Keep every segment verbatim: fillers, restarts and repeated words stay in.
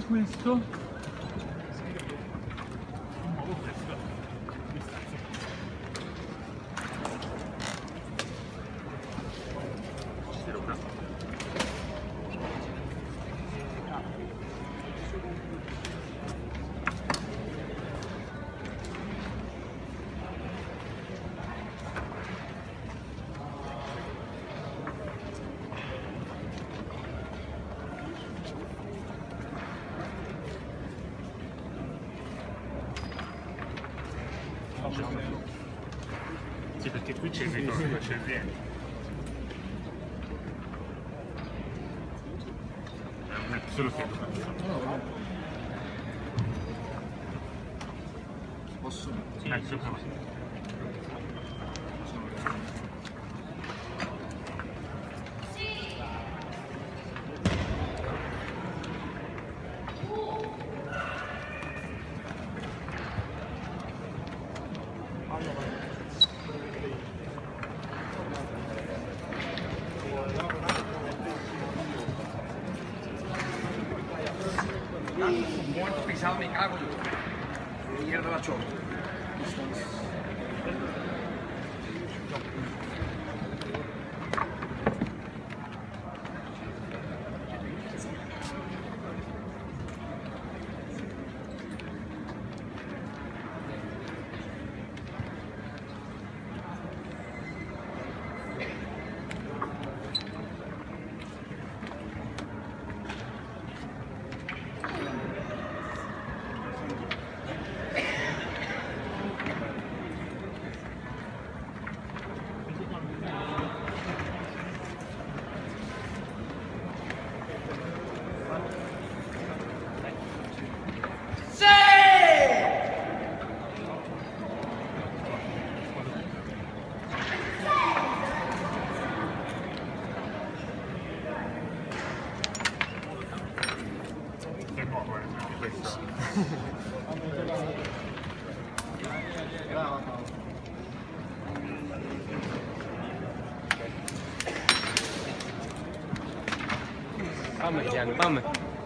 questo. Sì, perché qui c'è il ritorno, c'è il rientro. Non è solo che posso? Sì, eh, sì. Molto pesavo nei cavoli, mi era dalla ciocca. Fammi, Gianni, fammi.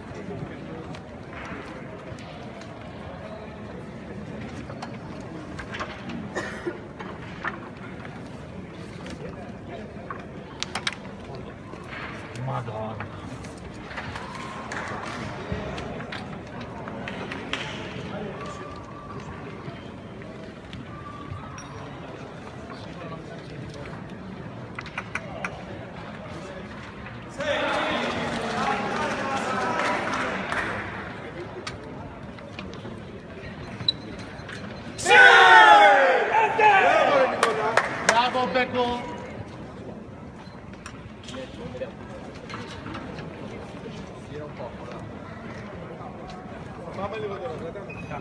Madonna. Bravo Becco! Tira un po', fammeli vedere,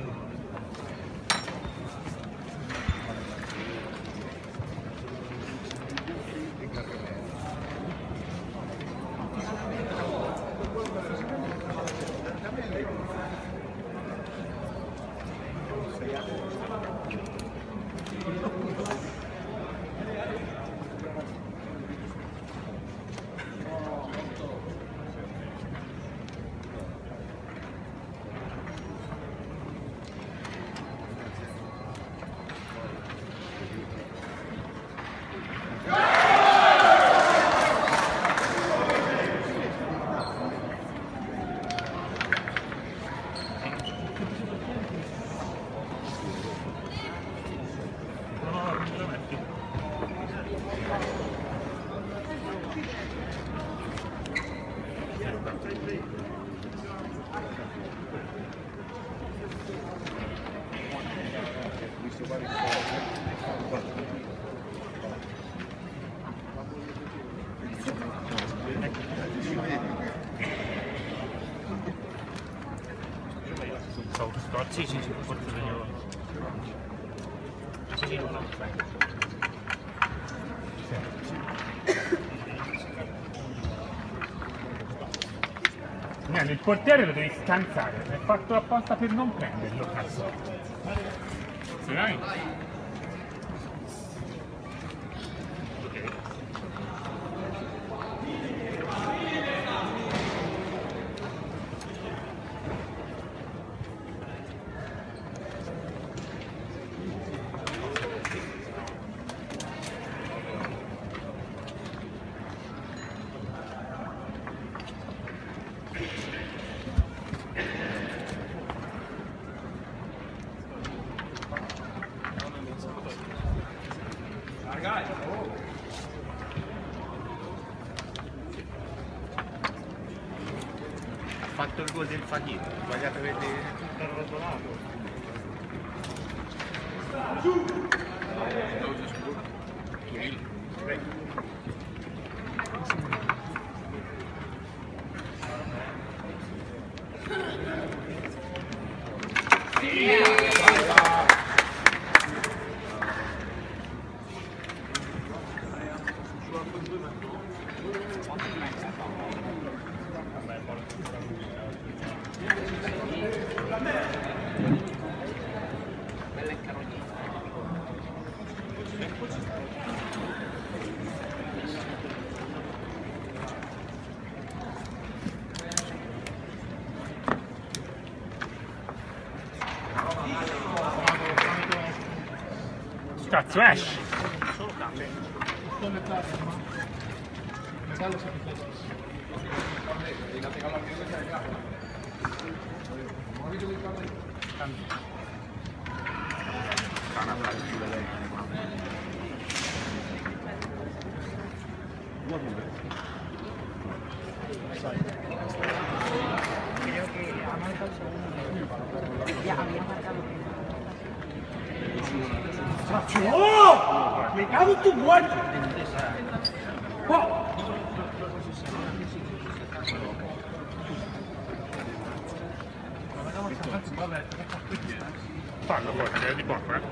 Sì, sì, sì, forse venivo. Sì, no, Niente, il portiere lo devi scansare, è fatto apposta per non prenderlo, cazzo. Se vai? Ok. Ha fatto il gol del Fachino, ha sbagliato a vedere tutto arrotolato. Cazzo esci! Solo capo. Oh! Mi cago tu muerto! Oh! Fallo poi, che è di poco, eh!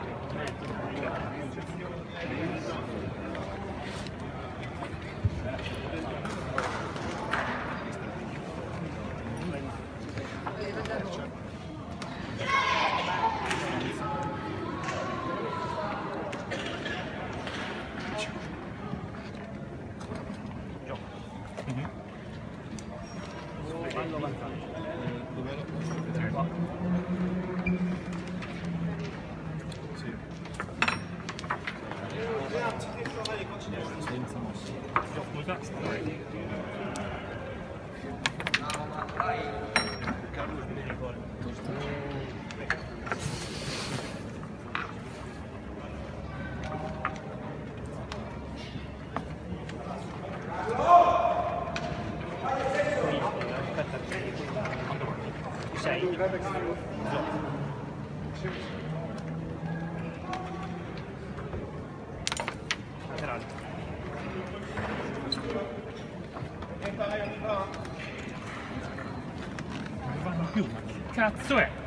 Cazzo è?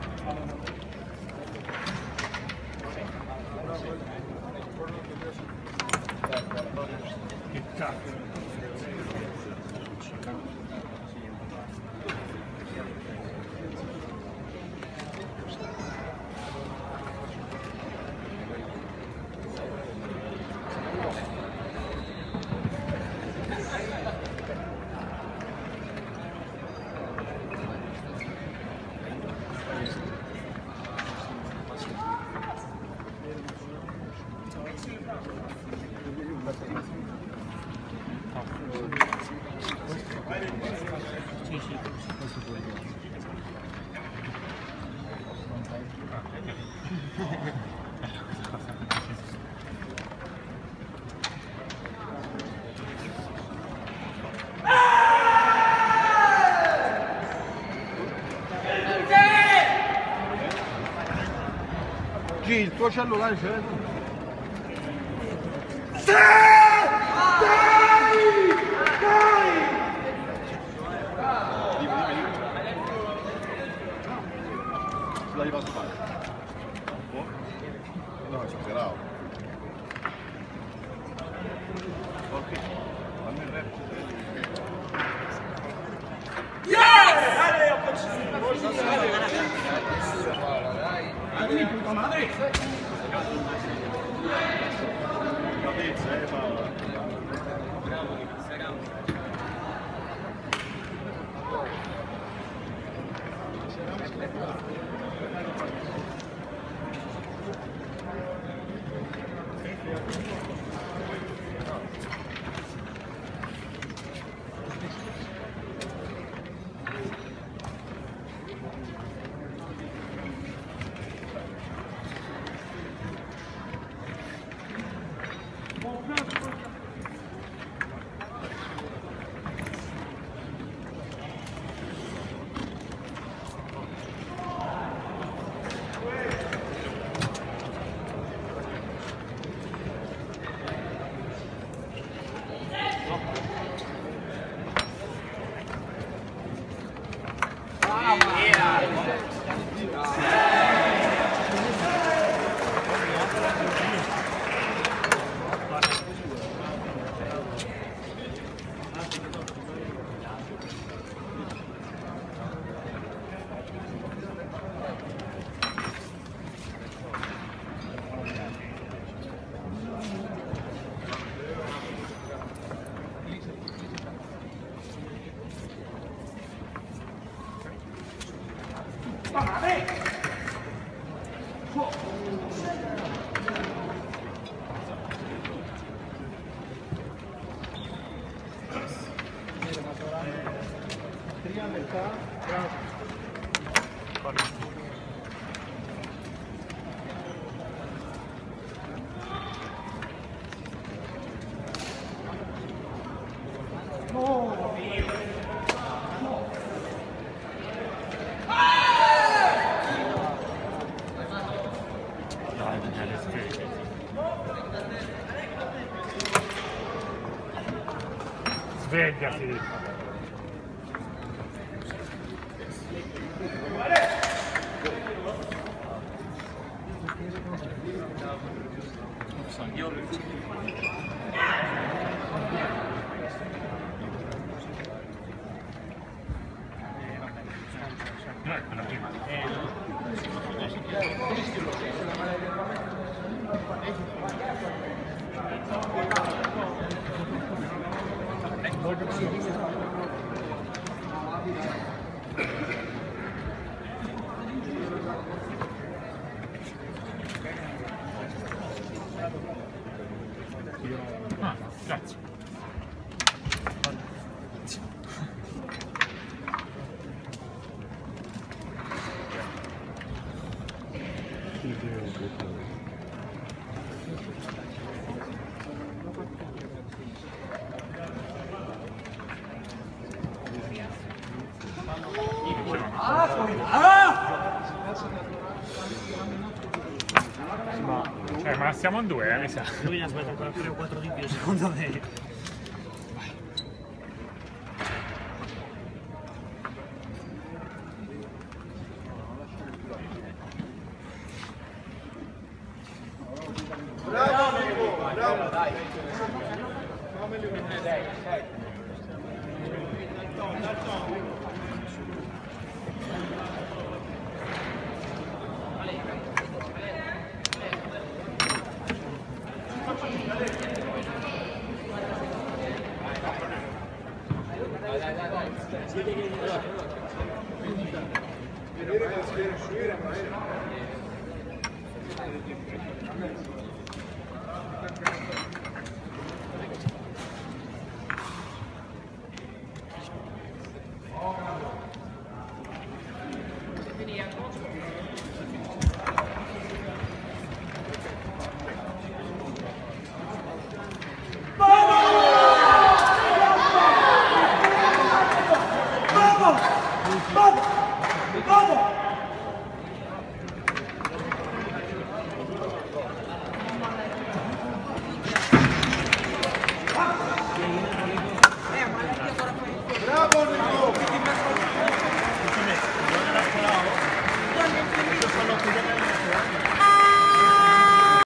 Che cazzo? Il tuo cellulare c'è? Sì! Dai! Dai! L'hai fatto fare? No, ci speravo. Ok, fammi il rap. Dammi puta madre! Capezza, eh, Paola. Svegliati! No, è quella prima. Ah, grazie. Eh, ma siamo in due, eh, mi sa. Lui ne aspetta ancora tre o quattro di più, secondo me. Bravo, amico, bravo, dai. Dai, dai. Vedere che si deve uscire, ma